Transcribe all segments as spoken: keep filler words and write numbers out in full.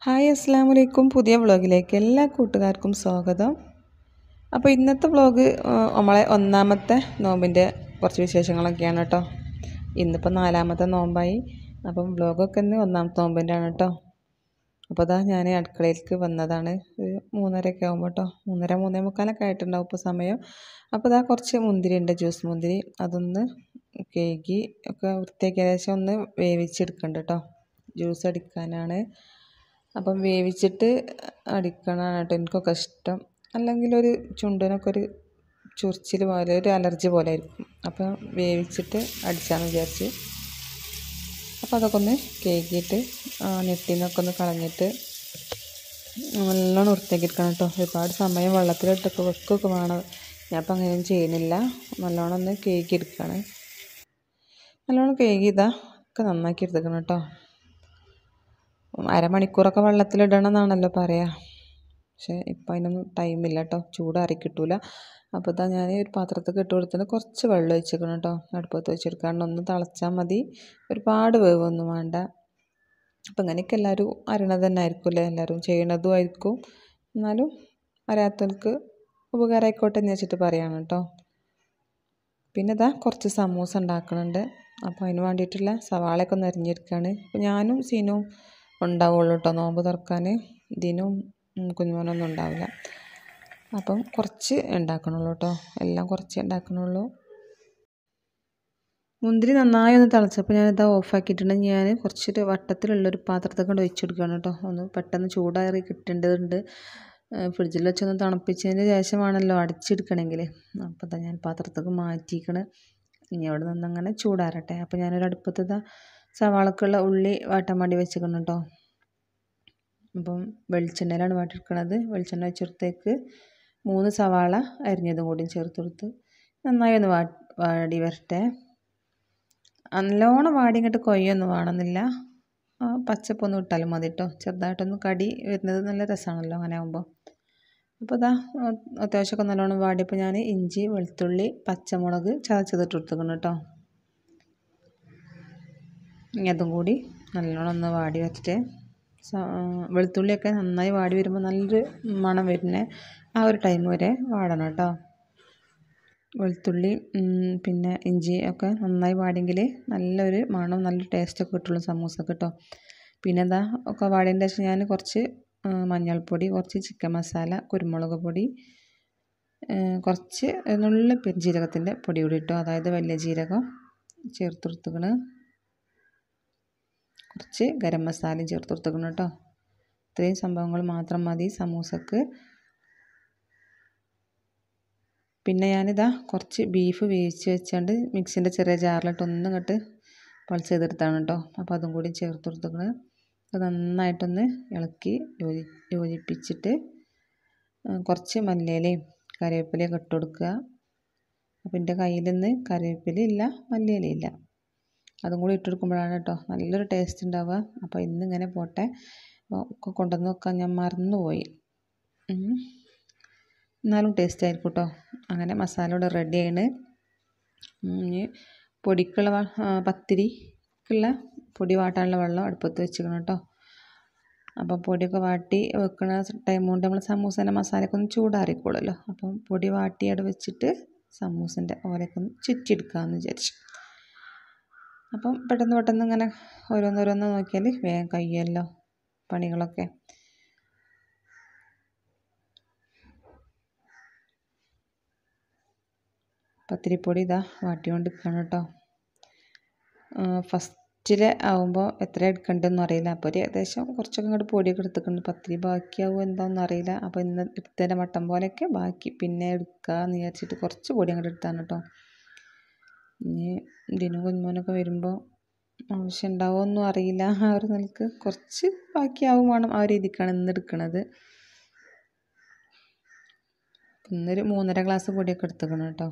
Hi അസ്സലാമു അലൈക്കും. പുതിയ വ്ളോഗിലേക്ക് എല്ലാ കൂട്ടുകാർക്കും സ്വാഗതം. അപ്പോൾ ഇന്നത്തെ വ്ളോഗ് നമ്മളെ ഒന്നാമത്തെ നോമ്പിൻ്റെ കുറച്ച് വിശേഷങ്ങളൊക്കെയാണ് കേട്ടോ. ഇന്നിപ്പോൾ നാലാമത്തെ നോമ്പായി. അപ്പം വ്ളോഗൊക്കെ ഇന്ന് ഒന്നാമത്തെ നോമ്പിൻ്റെ ആണ് കേട്ടോ. അപ്പോൾ അതാ ഞാൻ അടുക്കളയിലേക്ക് വന്നതാണ്. ഒരു മൂന്നരയൊക്കെ ആകുമ്പോൾ കേട്ടോ. മൂന്നര മൂന്നേ മുക്കാലൊക്കെ ആയിട്ടുണ്ടാവും ഇപ്പോൾ സമയം. അപ്പോൾ അതാ കുറച്ച് മുന്തിരി ഉണ്ട്, ജ്യൂസ് മുന്തിരി. അതൊന്ന് കേകി ഒക്കെ വൃത്തിയാക്കി ഏകദേശം ഒന്ന് വേവിച്ചെടുക്കുന്നുണ്ട് കേട്ടോ. ജ്യൂസ് അടിക്കാനാണ്. അപ്പം വേവിച്ചിട്ട് അടിക്കണതാണ് കേട്ടോ എനിക്കൊക്കെ ഇഷ്ടം. അല്ലെങ്കിൽ ഒരു ചുണ്ടിനൊക്കെ ഒരു ചൊറിച്ചിൽ പോലെ, ഒരു അലർജി പോലെ ആയിരിക്കും. അപ്പം വേവിച്ചിട്ട് അടിച്ചാന്ന് വിചാരിച്ച്. അപ്പോൾ അതൊക്കെ ഒന്ന് കേക്കിയിട്ട് നെറ്റിൽ നിന്നൊക്കെ ഒന്ന് കളഞ്ഞിട്ട് നല്ലോണം വൃത്തിയാക്കി എടുക്കണം കേട്ടോ. ഒരുപാട് സമയം വെള്ളത്തിലിട്ടൊക്കെ വെക്കുകയൊക്കെ വേണം. ഞാനിപ്പോൾ അങ്ങനെയൊന്നും ചെയ്യുന്നില്ല. നല്ലോണം ഒന്ന് കേക്ക് എടുക്കുകയാണ്. നല്ലോണം കേക്ക് ചെയ്താൽ ഒക്കെ നന്നാക്കി എടുത്തേക്കണം കേട്ടോ. അരമണിക്കൂറൊക്കെ വെള്ളത്തിലിടണം എന്നാണല്ലോ പറയുക. പക്ഷേ ഇപ്പം അതിനൊന്നും ടൈമില്ല കേട്ടോ. ചൂടാറി കിട്ടൂല. അപ്പോൾ ഇതാ ഞാൻ ഒരു പാത്രത്തിൽ ഇട്ട് കൊടുത്തിട്ട് കുറച്ച് വെള്ളം ഒഴിച്ചേക്കണം കേട്ടോ. അടുപ്പത്ത് വെച്ചെടുക്കാണ്ട് ഒന്ന് തിളച്ചാൽ മതി. ഒരുപാട് വേവൊന്നും വേണ്ട. അപ്പം അങ്ങനെയൊക്കെ എല്ലാവരും അറിയണത് തന്നെ ആയിരിക്കും അല്ലേ, എല്ലാവരും ചെയ്യണതും ആയിരിക്കും. എന്നാലും അറിയാത്തവർക്ക് ഉപകാരമായിക്കോട്ടെ എന്ന് വെച്ചിട്ട് പറയാണ് കേട്ടോ. പിന്നെ ഇതാ കുറച്ച് സമൂസ ഉണ്ടാക്കുന്നുണ്ട്. അപ്പോൾ അതിന് വേണ്ടിയിട്ടുള്ള സവാളയൊക്കെ ഒന്ന് അരിഞ്ഞെടുക്കുകയാണ്. അപ്പോൾ ഞാനും സീനും ഉണ്ടാവുള്ളൂ കേട്ടോ നോമ്പ് തുറക്കാൻ. ഇതിനും കുഞ്ഞുമോനൊന്നും ഉണ്ടാവില്ല. അപ്പം കുറച്ച് ഉണ്ടാക്കണുള്ളൂ കേട്ടോ. എല്ലാം കുറച്ച് ഉണ്ടാക്കണുള്ളൂ. മുന്തിരി നന്നായി ഒന്ന് തിളച്ചപ്പോൾ ഞാനിതാ ഓഫാക്കിയിട്ടുണ്ടെങ്കിൽ ഞാൻ കുറച്ചൊരു വട്ടത്തിലുള്ളൊരു പാത്രത്തിൽ കൊണ്ട് വെച്ചെടുക്കുകയാണ് കേട്ടോ. ഒന്ന് പെട്ടെന്ന് ചൂടാറി കിട്ടേണ്ടതുണ്ട്. ഫ്രിഡ്ജിൽ വെച്ചൊന്ന് തണുപ്പിച്ചതിന് ശേഷമാണല്ലോ അടിച്ചെടുക്കണമെങ്കിൽ. അപ്പോൾ ഇതാ ഞാൻ പാത്രത്തേക്ക് മാറ്റിക്കണ്. ഇനി അവിടെ നിന്ന് അങ്ങനെ ചൂടാറട്ടെ. അപ്പോൾ ഞാനൊരു അടുപ്പത്ത് ഇതാ സവാളക്കുള്ള ഉള്ളി വാട്ടാൻ വേണ്ടി വെച്ചിരിക്കണം കേട്ടോ. അപ്പം വെളിച്ചെണ്ണയിലാണ് വാട്ടിയെടുക്കണത്. വെളിച്ചെണ്ണ വെച്ചെടുത്തേക്ക് മൂന്ന് സവാള അരിഞ്ഞതും കൂടി ചേർത്ത് കൊടുത്ത് നന്നായി ഒന്ന് വാ വാടി വരട്ടെ. നല്ലോണം വാടി ഇങ്ങോട്ട് കൊയ്യൊന്നും വേണമെന്നില്ല. പച്ചപ്പൊന്നും ഇട്ടാലും മതി കേട്ടോ. ചെറുതായിട്ടൊന്ന് കടി വരുന്നത് നല്ല രസമാണല്ലോ അങ്ങനെ ആകുമ്പോൾ. അപ്പോൾ ഇതാ അത്യാവശ്യമൊക്കെ നല്ലോണം വാടിയപ്പോൾ ഞാൻ ഇഞ്ചി, വെളുത്തുള്ളി, പച്ചമുളക് ചതച്ചതിട്ട് കൊടുത്തേക്കണം കേട്ടോ. ഇനി അതും കൂടി നല്ലോണം ഒന്ന് വാടി വെച്ചിട്ട് വെളുത്തുള്ളിയൊക്കെ നന്നായി വാടി വരുമ്പോൾ നല്ലൊരു മണം വരുന്നത് ആ ഒരു ടൈം വരെ വാടണം കേട്ടോ. വെളുത്തുള്ളി പിന്നെ ഇഞ്ചി ഒക്കെ നന്നായി വാടിയെങ്കിൽ നല്ലൊരു മണം, നല്ലൊരു ടേസ്റ്റൊക്കെ കിട്ടുള്ളൂ സമൂസക്ക് കേട്ടോ. പിന്നെ എന്താ ഒക്കെ വാടിയതിൻ്റെ ശേഷം ഞാൻ കുറച്ച് മഞ്ഞൾപ്പൊടി, കുറച്ച് ചിക്കൻ മസാല, കുരുമുളക് പൊടി, കുറച്ച് നുള്ളി പെരുംജീരകത്തിൻ്റെ പൊടി കൂടി ഇട്ടോ, അതായത് വലിയ ജീരകം ചേർത്ത് കൊടുത്തുക്കണ്. കുറച്ച് ഗരം മസാലയും ചേർത്ത് കൊടുത്തുക്കണം കേട്ടോ. ഇത്രയും സംഭവങ്ങൾ മാത്രം മതി സമൂസക്ക്. പിന്നെ ഞാനിതാ കുറച്ച് ബീഫ് വേവിച്ച് വെച്ചുകൊണ്ട് മിക്സിൻ്റെ ചെറിയ ജാറിലിട്ട് ഒന്നും ഇങ്ങോട്ട് പൾസ് ചെയ്തെടുത്താണ് കേട്ടോ. അപ്പോൾ അതും കൂടി ചേർത്ത് കൊടുത്തുക്കണം. അത് നന്നായിട്ടൊന്ന് ഇളക്കി യോജി യോജിപ്പിച്ചിട്ട് കുറച്ച് മല്ലിയിലയും കറിവേപ്പിലയൊക്കെ ഇട്ട് കൊടുക്കുക. അപ്പോൾ എൻ്റെ കയ്യിൽ നിന്ന് കറിവേപ്പിലയില്ല, മല്ലിയിലയില്ല. അതും കൂടി ഇട്ട് കൊടുക്കുമ്പോഴാണ് കേട്ടോ നല്ലൊരു ടേസ്റ്റ് ഉണ്ടാവുക. അപ്പോൾ ഇന്നിങ്ങനെ പോട്ടെ. ഒക്കെ കൊണ്ടുവന്ന് വെക്കാൻ ഞാൻ മറന്നുപോയി. എന്നാലും ടേസ്റ്റ് ആയിരിക്കും കേട്ടോ. അങ്ങനെ മസാല ഇവിടെ റെഡി ആണ്. ഇനി പൊടിക്കുള്ള പത്തിരിക്കുള്ള പൊടി വാട്ടാനുള്ള വെള്ളം അടുപ്പത്ത് വെച്ചിരിക്കണം കേട്ടോ. അപ്പം പൊടിയൊക്കെ വാട്ടി വെക്കുന്ന ടൈം കൊണ്ട് നമ്മൾ സമൂസേൻ്റെ മസാലയൊക്കെ ഒന്ന് ചൂടാറിക്കോളുമല്ലോ. അപ്പം പൊടി വാട്ടി അവിടെ വെച്ചിട്ട് സമൂസൻ്റെ ഓലയൊക്കെ ഒന്ന് ചുറ്റിയെടുക്കാമെന്ന് വിചാരിച്ചു. അപ്പം പെട്ടെന്ന് പെട്ടെന്ന് ഇങ്ങനെ ഓരോന്നോരോന്ന് നോക്കിയാൽ വേഗം കഴിയുമല്ലോ പണികളൊക്കെ. പത്തിരിപ്പൊടി ഇതാ വാട്ടിക്കൊണ്ട് നിൽക്കണം കേട്ടോ. ഫസ്റ്റിൽ ആവുമ്പോൾ എത്ര എടുക്കേണ്ടതെന്നും അറിയില്ല. അപ്പോൾ ഒരു ഏകദേശം കുറച്ചൊക്കെ ഇങ്ങോട്ട് പൊടിയൊക്കെ എടുത്തിട്ടുണ്ട്. പത്തിരി ബാക്കിയാവും എന്താണെന്ന് അറിയില്ല. അപ്പോൾ ഇന്ന് എടുത്തതിൻ്റെ മട്ടൻ പോലെയൊക്കെ ബാക്കി പിന്നെ എടുക്കാമെന്ന് വിചാരിച്ചിട്ട് കുറച്ച് പൊടി അങ്ങോട്ട് എടുത്താണ് കേട്ടോ. ഇനി ഇതിനും കുഞ്ഞുമോനൊക്കെ വരുമ്പോൾ ആവശ്യം ഉണ്ടാവുമോയെന്നും അറിയില്ല. ആ ഒരു നിലക്ക് കുറച്ച് ബാക്കിയാവും വേണം. ആ രീതിക്കാണ് ഇന്ന് എടുക്കണത്. ഇന്നൊരു മൂന്നര ഗ്ലാസ് പൊടിയൊക്കെ എടുത്തേക്കണം കേട്ടോ.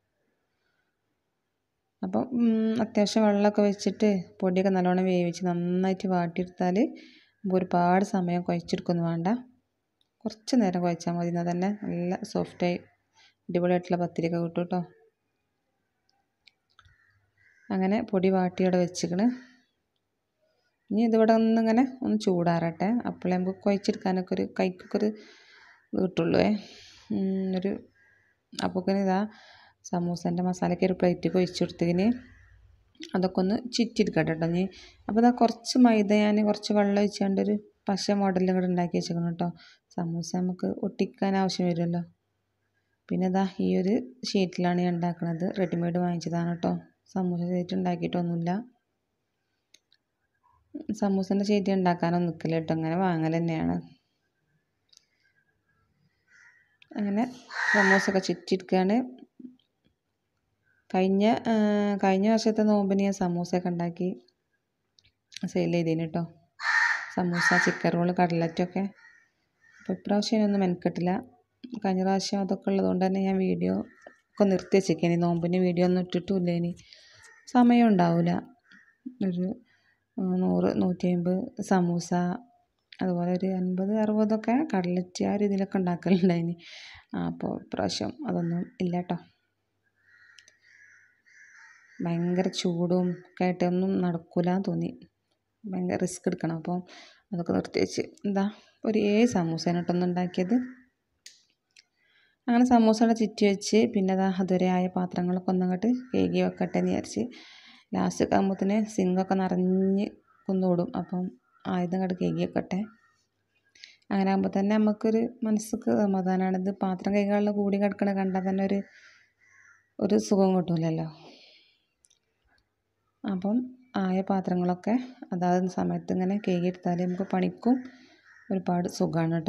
അപ്പം അത്യാവശ്യം വെള്ളമൊക്കെ വെച്ചിട്ട് പൊടിയൊക്കെ നല്ലോണം വേവിച്ച് നന്നായിട്ട് വാട്ടിയെടുത്താൽ ഒരുപാട് സമയം കുഴച്ചെടുക്കൊന്നും വേണ്ട. കുറച്ച് നേരം കുഴച്ചാൽ മതി. എന്നാൽ തന്നെ നല്ല സോഫ്റ്റായി അടിപൊളിയായിട്ടുള്ള പത്തിരിയൊക്കെ കിട്ടും കേട്ടോ. അങ്ങനെ പൊടി വാട്ടി അവിടെ വെച്ചിക്കണ്. ഇനി ഇതിവിടെ ഒന്നിങ്ങനെ ഒന്ന് ചൂടാറട്ടെ. അപ്പോഴേ നമുക്ക് കുഴച്ചെടുക്കാനൊക്കെ ഒരു കൈക്കൊക്കെ ഒരു കിട്ടുള്ളൂ. ഒരു അപ്പോൾ ഇതാ സമൂസേൻ്റെ മസാലയ്ക്ക് ഒരു പ്ലേറ്റ് ഒഴിച്ച് കൊടുത്തതിന് അതൊക്കെ ഒന്ന് ചുറ്റിയെടുക്കട്ടെ കേട്ടോ. ഇനി അപ്പോൾ ഇതാ കുറച്ച് മൈദ ഞാൻ കുറച്ച് വെള്ളം ഒഴിച്ചുകൊണ്ട് ഒരു പശ മോഡലിൽ കൂടെ ഉണ്ടാക്കി വെച്ചേക്കണം കേട്ടോ. സമൂസ നമുക്ക് ഒട്ടിക്കാൻ ആവശ്യം വരുമല്ലോ. പിന്നെ ഇതാ ഈ ഒരു ഷീറ്റിലാണ് ഞാൻ ഉണ്ടാക്കുന്നത്. റെഡിമെയ്ഡ് വാങ്ങിച്ചതാണ് കേട്ടോ. സമൂസ ഷീറ്റ് ഉണ്ടാക്കിയിട്ടൊന്നുമില്ല. സമൂസേൻ്റെ ഷീറ്റ് ഉണ്ടാക്കാനൊന്നും നിൽക്കില്ല കേട്ടോ. അങ്ങനെ വാങ്ങൽ തന്നെയാണ്. അങ്ങനെ സമൂസയൊക്കെ ചുറ്റിയെടുക്കുകയാണ്. കഴിഞ്ഞ കഴിഞ്ഞ വർഷത്തെ നോമ്പിന് ഞാൻ സമൂസയൊക്കെ ഉണ്ടാക്കി സെയിൽ ചെയ്തേന് കേട്ടോ. സമൂസ, ചിക്കൻ റോള്, കട്ലറ്റൊക്കെ. അപ്പോൾ ഇപ്രാവശ്യം ഒന്നും മെനക്കെട്ടില്ല. കഴിഞ്ഞ പ്രാവശ്യം അതൊക്കെ ഉള്ളതുകൊണ്ട് തന്നെ ഞാൻ വീഡിയോ ഒക്കെ നിർത്തി വെച്ചേക്കേനി. നോമ്പിന് വീഡിയോ ഒന്നും ഇട്ടിട്ടുമില്ല. ഇനി സമയം ഉണ്ടാവില്ല. ഒരു നൂറ് നൂറ്റി അമ്പത് സമൂസ, അതുപോലെ ഒരു അൻപത് അറുപതൊക്കെ കട്ലറ്റ് ആ രീതിയിലൊക്കെ ഉണ്ടാക്കലുണ്ടായിനി. അപ്പോൾ ഇപ്രാവശ്യം അതൊന്നും ഇല്ല കേട്ടോ. ഭയങ്കര ചൂടും ഒക്കെ ആയിട്ട് ഒന്നും നടക്കില്ല എന്ന് തോന്നി. ഭയങ്കര റിസ്ക് എടുക്കണം. അപ്പോൾ അതൊക്കെ നിർത്തി വെച്ച് എന്താ ഒരു ഏഴ് സമൂസയാണ് കേട്ടോ ഒന്ന് ഉണ്ടാക്കിയത്. അങ്ങനെ സമൂസയുടെ ചുറ്റി വെച്ച് പിന്നെ അതാ അതുവരെ ആയ പാത്രങ്ങളൊക്കെ ഒന്നങ്ങോട്ട് കഴുകി വെക്കട്ടെ എന്ന് വിചാരിച്ച്. ലാസ്റ്റ് ആകുമ്പോഴത്തേന് സിങ്കൊക്കെ നിറഞ്ഞ് കുന്നോടും. അപ്പം ആയുധം അങ്ങോട്ട് കഴുകി വെക്കട്ടെ. അങ്ങനെ ആകുമ്പോൾ തന്നെ നമുക്കൊരു മനസ്സിക്ക് സമാധാനമാണ്. ഇത് പാത്രം കഴുകാനുള്ള കൂടി കിടക്കണ കണ്ടാൽ തന്നെ ഒരു ഒരു സുഖം കിട്ടില്ലല്ലോ. അപ്പം ആയ പാത്രങ്ങളൊക്കെ അതാത് സമയത്ത് ഇങ്ങനെ കഴുകിയെടുത്താൽ നമുക്ക് പണിക്കും ഒരുപാട് സുഖമാണ് കേട്ടോ.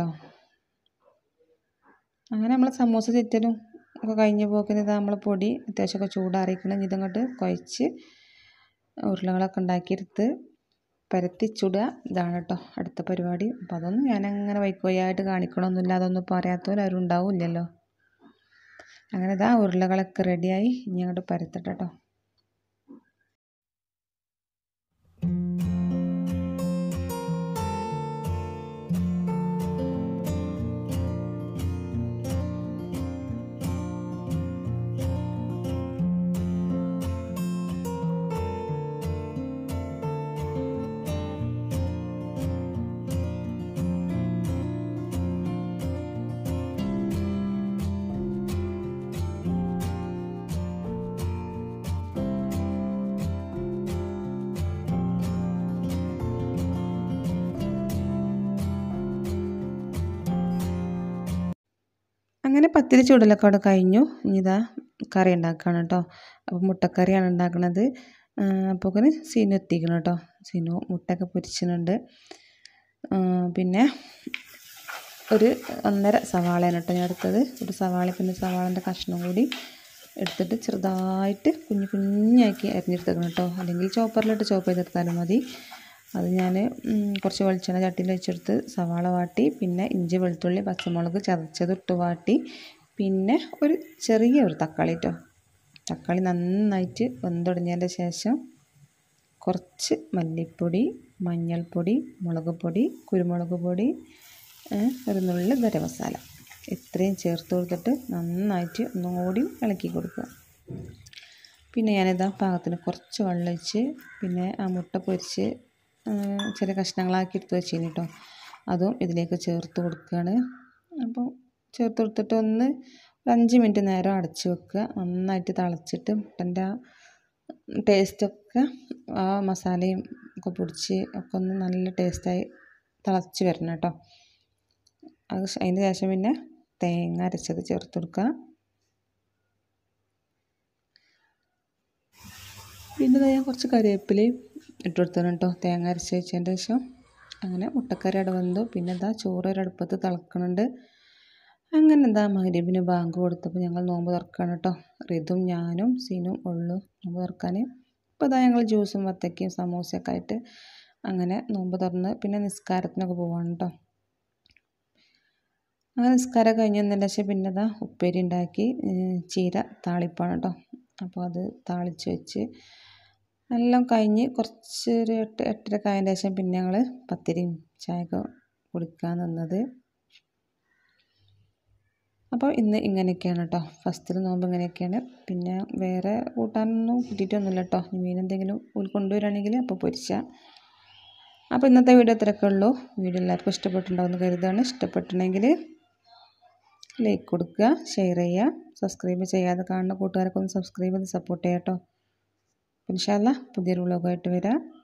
അങ്ങനെ നമ്മൾ സമൂസ ചുറ്റലും ഒക്കെ കഴിഞ്ഞ് പോക്കിന് ഇതാ നമ്മൾ പൊടി അത്യാവശ്യമൊക്കെ ചൂടാറിക്കണം. ഇതങ്ങോട്ട് കുഴച്ച് ഉരുളകളൊക്കെ ഉണ്ടാക്കിയെടുത്ത് പരത്തി ചുടുക. ഇതാണ് കേട്ടോ അടുത്ത പരിപാടി. അപ്പം അതൊന്നും ഞാനങ്ങനെ വൈക്കോയായിട്ട് കാണിക്കണമൊന്നുമില്ല. അതൊന്നും ഇപ്പോൾ അറിയാത്തവരാരും ഉണ്ടാവില്ലല്ലോ. അങ്ങനെ ഇതാ ഉരുളകളൊക്കെ റെഡിയായി. ഇനി അങ്ങോട്ട് പരത്തട്ടെ കേട്ടോ. അങ്ങനെ പത്തിരി ചൂടലൊക്കെ അവിടെ കഴിഞ്ഞു. ഇനി ഇതാ കറി ഉണ്ടാക്കുകയാണ് കേട്ടോ. അപ്പോൾ മുട്ടക്കറിയാണ് ഉണ്ടാക്കുന്നത്. അപ്പോൾ അങ്ങനെ സീനു എത്തിക്കണം കേട്ടോ. സീനു മുട്ടയൊക്കെ പൊരിച്ചിട്ടുണ്ട്. പിന്നെ ഒരു ഒന്നര സവാളയാണ് കേട്ടോ ഞാൻ എടുത്തത്. ഒരു സവാള പിന്നെ സവാളൻ്റെ കഷ്ണം കൂടി എടുത്തിട്ട് ചെറുതായിട്ട് കുഞ്ഞു കുഞ്ഞാക്കി അരിഞ്ഞെടുത്തേക്കണം കേട്ടോ. അല്ലെങ്കിൽ ചോപ്പറിലിട്ട് ചോപ്പ് ചെയ്തെടുത്താലും മതി. അത് ഞാൻ കുറച്ച് വെളിച്ചെണ്ണ ചട്ടിയിൽ വെച്ചെടുത്ത് സവാള വാട്ടി, പിന്നെ ഇഞ്ചി വെളുത്തുള്ളി പച്ചമുളക് ചതച്ചതിട്ട് വാട്ടി, പിന്നെ ഒരു ചെറിയ ഒരു തക്കാളി കേട്ടോ. തക്കാളി നന്നായിട്ട് വെന്തുടഞ്ഞതിൻ്റെ ശേഷം കുറച്ച് മല്ലിപ്പൊടി, മഞ്ഞൾപ്പൊടി, മുളക് പൊടി, കുരുമുളക് പൊടി, ഒരു നുള്ള് ഗരം മസാല ഇത്രയും ചേർത്ത് കൊടുത്തിട്ട് നന്നായിട്ട് ഒന്നും കൂടി ഇളക്കി കൊടുക്കുക. പിന്നെ ഞാനിതാ പാകത്തിന് കുറച്ച് വെള്ളം ഒഴിച്ച് പിന്നെ ആ മുട്ട പൊരിച്ച് ചെറിയ കഷ്ണങ്ങളാക്കി എടുത്ത് വെച്ചിന് കേട്ടോ. അതും ഇതിലേക്ക് ചേർത്ത് കൊടുക്കുകയാണ്. അപ്പോൾ ചേർത്ത് കൊടുത്തിട്ട് ഒന്ന് ഒരു അഞ്ച് മിനിറ്റ് നേരം അടച്ച് വെക്കുക. നന്നായിട്ട് തിളച്ചിട്ട് മുട്ടൻ്റെ ആ ടേസ്റ്റൊക്കെ ആ മസാലയും ഒക്കെ പൊടിച്ച് ഒക്കെ ഒന്ന് നല്ല ടേസ്റ്റായി തിളച്ച് വരണം കേട്ടോ. അത് അതിന് ശേഷം പിന്നെ തേങ്ങ അരച്ചത് ചേർത്ത് കൊടുക്കുക. പിന്നെ ഞാൻ കുറച്ച് കറിവേപ്പിലയും ഇട്ട് കൊടുത്തതാണ് കേട്ടോ തേങ്ങ അരച്ച് വെച്ചതിൻ്റെ ശേഷം. അങ്ങനെ മുട്ടക്കറി അവിടെ വന്നു. പിന്നെ എന്താ ചോറ് ഒരടുപ്പത്ത് തിളക്കണുണ്ട്. അങ്ങനെ എന്താ മഗ്‌രിബിന് ബാങ്ക് കൊടുത്തപ്പോൾ ഞങ്ങൾ നോമ്പ് തുറക്കുകയാണ് കേട്ടോ. റിതും ഞാനും സീനും ഉള്ളു നോമ്പ് തുറക്കാൻ. അപ്പോൾ ഇതാ ഞങ്ങൾ ജ്യൂസും വത്തക്കയും സമൂസയൊക്കെ ആയിട്ട് അങ്ങനെ നോമ്പ് തുറന്ന് പിന്നെ നിസ്കാരത്തിനൊക്കെ പോവാണ് കേട്ടോ. അങ്ങനെ നിസ്കാരം കഴിഞ്ഞതിന് ശേഷം പിന്നെ ഇതാ ഉപ്പേരി ഉണ്ടാക്കി. ചീര താളിപ്പാണ് കേട്ടോ. അപ്പോൾ അത് താളിച്ച് വെച്ച് എല്ലാം കഴിഞ്ഞ് കുറച്ച് ഒരു എട്ട് എട്ടരക്ക് ആയതിന് ശേഷം പിന്നെ ഞങ്ങൾ പത്തിരിയും ചായയൊക്കെ കുടിക്കാൻ നിന്നത്. അപ്പോൾ ഇന്ന് ഇങ്ങനെയൊക്കെയാണ് കേട്ടോ. ഫസ്റ്റിൽ നോമ്പ് ഇങ്ങനെയൊക്കെയാണ്. പിന്നെ വേറെ കൂട്ടാനൊന്നും കിട്ടിയിട്ടൊന്നുമില്ല കേട്ടോ. മീൻ എന്തെങ്കിലും കൊണ്ടുവരികയാണെങ്കിൽ അപ്പോൾ പൊരിച്ച അപ്പോൾ ഇന്നത്തെ വീഡിയോ ഇത്രയൊക്കെ ഉള്ളൂ. വീഡിയോ എല്ലാവർക്കും ഇഷ്ടപ്പെട്ടിട്ടുണ്ടാവുമെന്ന് കരുതാണ്. ഇഷ്ടപ്പെട്ടിട്ടുണ്ടെങ്കിൽ ലൈക്ക് കൊടുക്കുക, ഷെയർ ചെയ്യുക, സബ്സ്ക്രൈബ് ചെയ്യാതെ കാണുന്ന കൂട്ടുകാരൊക്കെ ഒന്ന് സബ്സ്ക്രൈബ് ചെയ്ത് സപ്പോർട്ട് ചെയ്യാം കേട്ടോ. ഇൻഷാ അല്ലാഹ് പുതിയൊരു വ്ളോഗായിട്ട് വരാം.